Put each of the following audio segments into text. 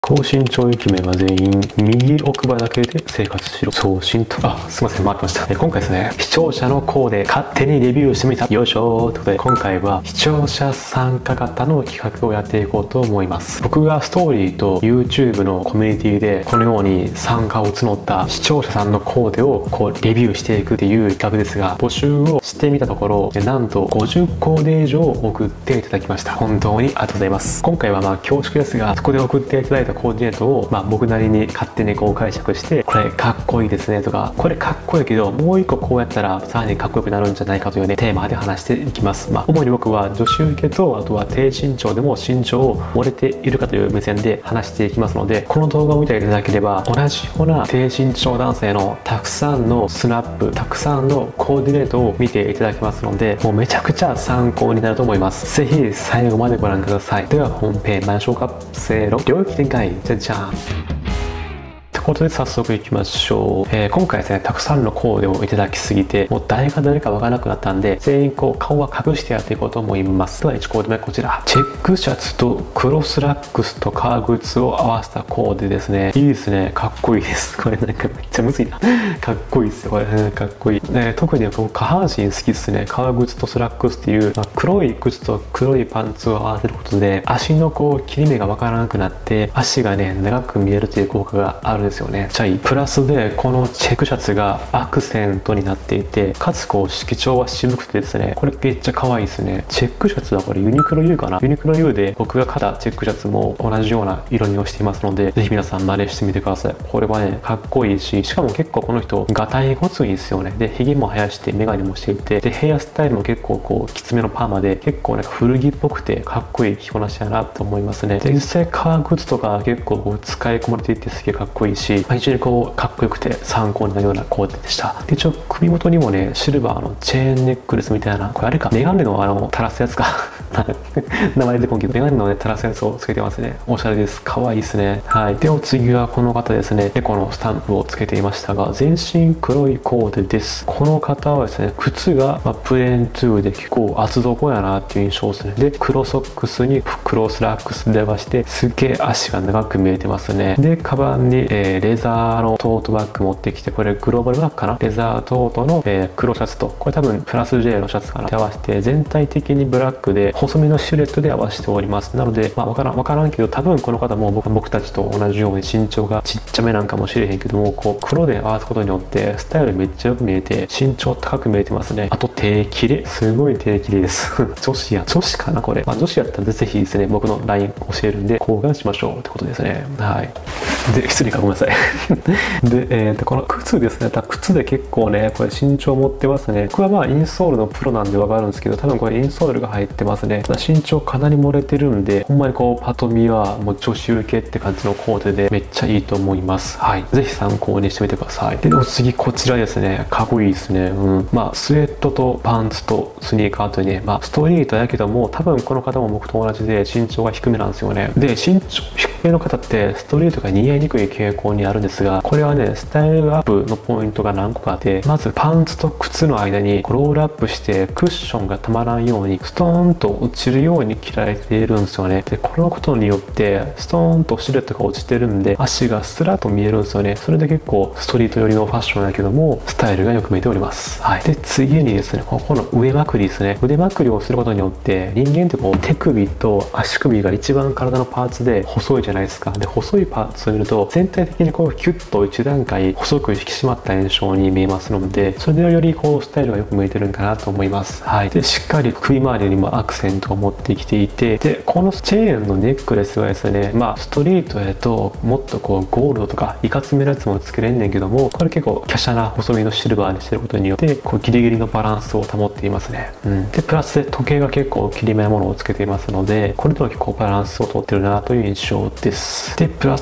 高身長イケメンは全員右奥歯だけで生活しろ。送信と。すいません、回ってました。今回ですね、視聴者のコーデ勝手にレビューしてみた。よいしょーということで、今回は視聴者参加型の企画をやっていこうと思います。僕がストーリーと YouTube のコミュニティでこのように参加を募った視聴者さんのコーデをレビューしていくっていう企画ですが、募集をしてみたところ、なんと50コーデ以上送っていただきました。本当にありがとうございます。今回は恐縮ですが、そこで送っていただいたコーディネートを僕なりに勝手に解釈して、これかっこいいですねとか、これかっこいいけどもう一個こうやったらさらにかっこよくなるんじゃないかというねテーマで話していきます。主に僕は女子受けと、あとは低身長でも身長を漏れているかという目線で話していきますので、この動画を見ていただければ同じような低身長男性のたくさんのスナップ、たくさんのコーディネートを見ていただけますので、もうめちゃくちゃ参考になると思います。ぜひ最後までご覧ください。では本編参りましょうか。せーの、領域展開、じゃじゃん。ということで早速いきましょう。今回ですね、たくさんのコーデをいただきすぎて、もう誰が誰かわからなくなったんで、全員顔は隠してやっていこうと思います。では1コーデ目こちら。チェックシャツと黒スラックスと革靴を合わせたコーデですね。いいですね。かっこいいです。これなんかめっちゃむずいな。かっこいいですよ。これ、かっこいい。特に下半身好きですね。革靴とスラックスっていう、黒い靴と黒いパンツを合わせることで、足の切り目がわからなくなって、足がね、長く見えるという効果があるんですよね。プラスでこのチェックシャツがアクセントになっていて、かつ色調は渋くてですね、これめっちゃ可愛いですね。チェックシャツはこれユニクロ U かな。ユニクロ U で僕が買ったチェックシャツも同じような色味をしていますので、ぜひ皆さん真似してみてください。これはね、かっこいいし、しかも結構この人がたいごついんですよね。で、髭も生やしてメガネもしていて、でヘアスタイルも結構きつめのパーマで、結構なんか古着っぽくてかっこいい着こなしだなと思いますね。で、実際革靴とか結構使い込まれていてすげえかっこいいし、非常にかっこよくて参考になるようなコーデでした。で、一応首元にもね、シルバーのチェーンネックレスみたいな、これあれか、メガネの垂らすやつか名前出てこんけど、メガネのね垂らすやつをつけてますね。おしゃれです。可愛いですね。はい。で、お次はこの方ですね。エコのスタンプをつけていましたが、全身黒いコーデです。この方はですね、靴がプレーントゥーで結構厚底やなっていう印象ですね。で、黒ソックスに黒スラックスで合わせて、すっげえ足が長く見えてますね。で、カバンに、レザーのトートバッグ持ってきて、これグローバルバッグかな。レザートートの、黒シャツと、これ多分プラス J のシャツかな。で合わせて、全体的にブラックで細めのシルエットで合わせております。なので、わからんけど、多分この方も僕たちと同じように身長がちっちゃめなんかもしれへんけども、黒で合わすことによってスタイルめっちゃよく見えて、身長高く見えてますね。あと手切れ、すごい手切れです女子かなこれ。女子やったらぜひですね、僕の LINE 教えるんで交換しましょうってことですね。はい。で、失礼かごめんなさいで、この靴ですね。靴で結構ね、これ身長持ってますね。僕はインソールのプロなんでわかるんですけど、多分これインソールが入ってますね。身長かなり漏れてるんで、ほんまにパッと見はもう女子受けって感じのコーデでめっちゃいいと思います。はい。ぜひ参考にしてみてください。で、お次こちらですね。かっこいいですね。スウェットとパンツとスニーカーとね、ストリートやけども、多分この方も僕と同じで身長が低めなんですよね。で、身長低めの方ってストリートが似合いにくい傾向にあるんですが、これはね、スタイルアップのポイントが何個かあって、まずパンツと靴の間にロールアップしてクッションがたまらんようにストーンと落ちるように着られているんですよね。で、このことによってストーンとシルエットが落ちてるんで、足がスラッと見えるんですよね。それで結構ストリート寄りのファッションだけども、スタイルがよく見えております。はい。で、次にですね、この腕まくりですね。腕まくりをすることによって、人間って手首と足首が一番体のパーツで細いじゃないですか。で、細いパーツを見ると、全体的にキュッと一段階細く引き締まった印象に見えますので、それでよりスタイルがよく向いてるんかなと思います。はい。で、しっかり首周りにもアクセントを持ってきていて、で、このチェーンのネックレスはですね、ストリートやともっとゴールドとかいかつめのやつもつけれんねんけども、これ結構華奢な細身のシルバーにしてることによってギリギリのバランスを保っていますね。で、プラスで時計が結構切り目なものをつけていますので、これとは結構バランスをとってるなという印象です。で、プラスで今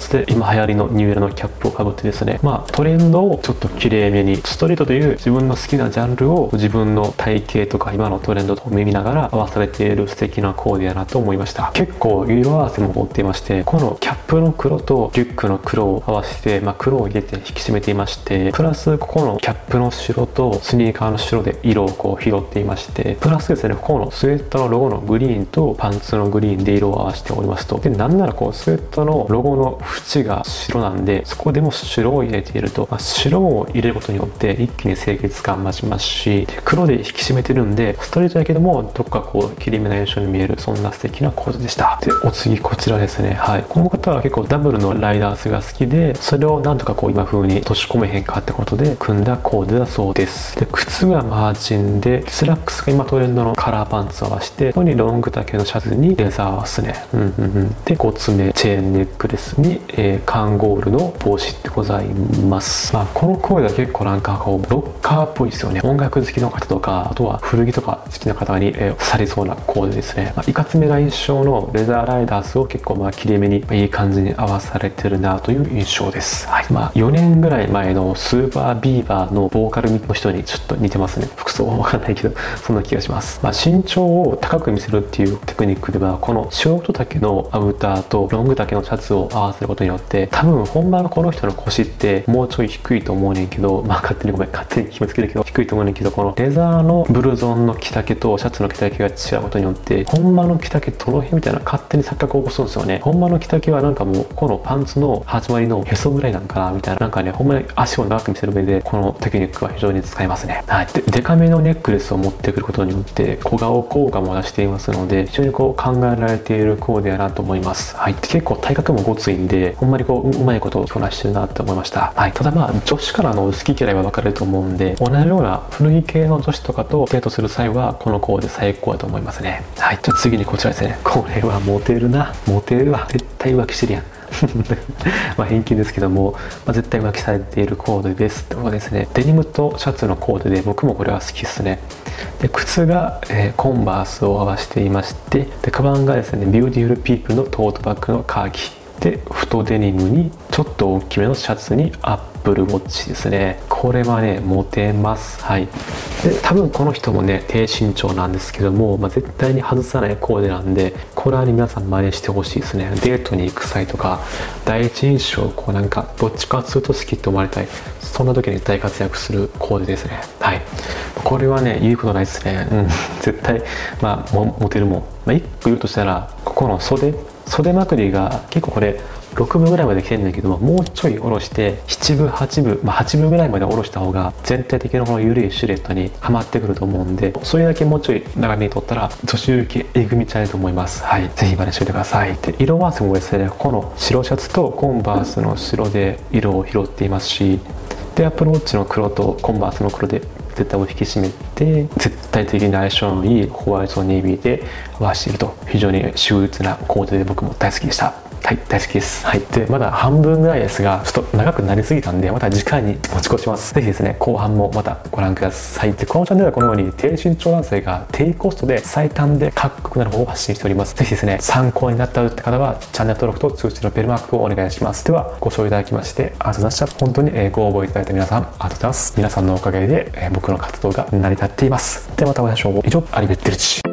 流行りのニューエラのキャップをかぶってですね、トレンドをちょっと綺麗めに、ストリートという自分の好きなジャンルを自分の体型とか今のトレンドと見ながら合わされている素敵なコーデやなと思いました。結構色合わせも持っていまして、このキャップの黒とリュックの黒を合わせて、黒を入れて引き締めていまして、プラスここのキャップの白とスニーカーの白で色をこう拾っていまして、プラスですね、ここのスウェットのロゴのグリーンとパンツのグリーンで色を合わせておりますと、でなんならこうスウェットのロゴの縁が白なんで、そこでも白を入れていると、白を入れることによって一気に清潔感増しますし、黒で引き締めてるんでストリートだけどもどこかこう切り目な印象に見える、そんな素敵なコーデでした。でお次こちらですね。この方は結構ダブルのライダースが好きで、それをなんとかこう今風に閉じ込めへんかってことで組んだコーデだそうです。で靴がマーチンで、スラックスが今トレンドのカラーパンツを合わせて、ここにロング丈のシャツにレザーですね。で5つ目チェーンネックレスに、カンゴールの帽子でございます。このコーデは結構なんかこうロッカーっぽいですよね。音楽好きの方とか、あとは古着とか好きな方に、されそうなコーデですね。いかつめが印象のレザーライダースを結構綺麗めにいい感じに合わされてるなという印象です。4年ぐらい前のスーパービーバーのボーカルの人にちょっと似てますね。服装わかんないけどそんな気がします。身長を高く見せるっていうテクニックでは、このショート丈のアウターとロング丈のシャツを合わせることによって、多分本番のこの人の腰ってもうちょい低いと思うねんけど、勝手に決めつけるけど低いと思うねんけど、このレザーのブルゾンの着丈とシャツの着丈が違うことによって、本場の着丈どの辺みたいな勝手に錯覚を起こすんですよね。本場の着丈はなんかもうこのパンツの始まりのへそぐらいなんかなみたいな、なんかね、ほんまに足を長く見せる上でこのテクニックは非常に使えますね。でデカめのネックレスを持ってくることによって小顔効果も出していますので、非常にこう考えられているコーデやなと思います。結構体格もごついんで、ほんまにこううまいことをこなしてるなって思いました。ただ女子からの好き嫌いは分かれると思うんで、同じような古着系の女子とかとデートする際はこのコーデ最高だと思いますね。じゃあ次にこちらですね。これはモテるな。モテるわ。絶対浮気してるやん。偏見ですけども、絶対浮気されているコーデです。とはですね、デニムとシャツのコーデで、僕もこれは好きですね。で靴が、コンバースを合わせていまして、でカバンがですね、ビューティフルピープルのトートバッグのカーキで、太デニムにちょっと大きめのシャツにアップルウォッチですね。これはね、モテます。で多分この人もね、低身長なんですけども、絶対に外さないコーデなんで、これはね、皆さん真似してほしいですね。デートに行く際とか、第一印象こうなんかどっちかすると好きって思われたい、そんな時に大活躍するコーデですね。これはね、言うことないですね。絶対モテるもん。1個言うとしたら、ここの袖まくりが結構これ6分ぐらいまで来てるんだけども、もうちょい下ろして7分8分、8分ぐらいまで下ろした方が全体的なこの緩いシルエットにはまってくると思うんで、それだけもうちょい長めに取ったら女子受けえぐみちゃうと思います。ぜひ真似しておいてください。で色合わせもですね、この白シャツとコンバースの白で色を拾っていますし、でアップルウォッチの黒とコンバースの黒で絶対を引き締めて、絶対的に相性のいいホワイトネイビーで合わせていると、非常に秀逸なコーデで僕も大好きでした。大好きです。でまだ半分ぐらいですが、ちょっと長くなりすぎたんで、また次回に持ち越します。ぜひですね、後半もまたご覧ください。でこのチャンネルはこのように低身長男性が低コストで最短でかっこよくなる方法を発信しております。ぜひですね、参考になったって方はチャンネル登録と通知のベルマークをお願いします。ではご視聴いただきましてありがとうございました。本当にご応募いただいた皆さんありがとうございます。皆さんのおかげで僕の活動が成り立っています。ではまたお会いしましょう。以上、アリベッテルチ。